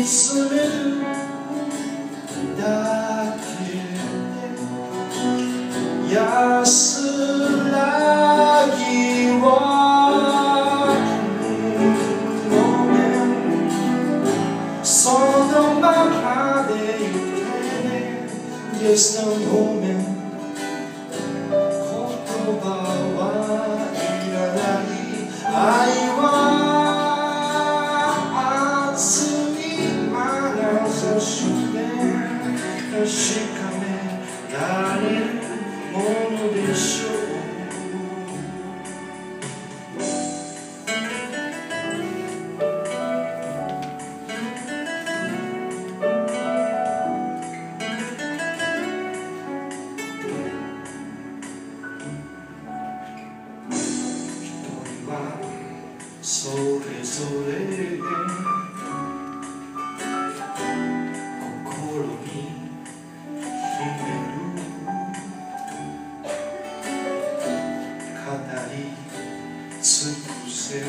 つめるだけで安らぎをごめんそのままでいてね Just a moment 言葉はいらない愛は熱い眼差しで確かめられるものでしょうそれぞれ心に秘める語り尽くせる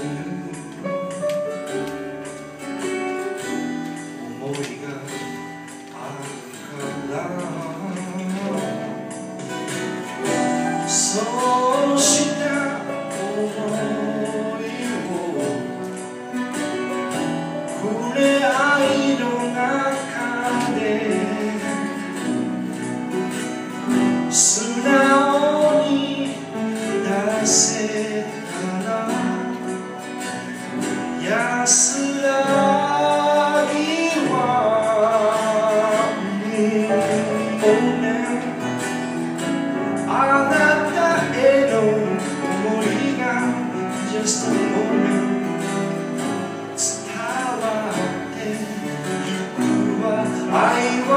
思いがあるからそうした思い触れ合いの中で素直に出せたら安らぎはごめんあなたへの思いが Just a moment愛は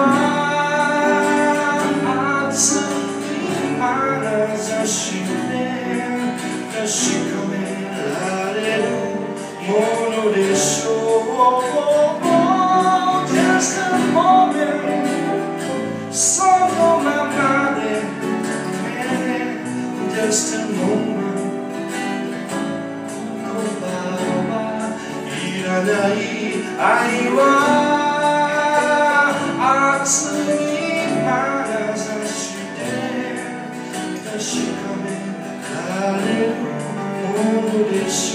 熱い眼差しで確かめられるものでしょう Just a moment そのままで Just a moment 言葉はいらない愛は熱い眼差しで確かめられるものでしょう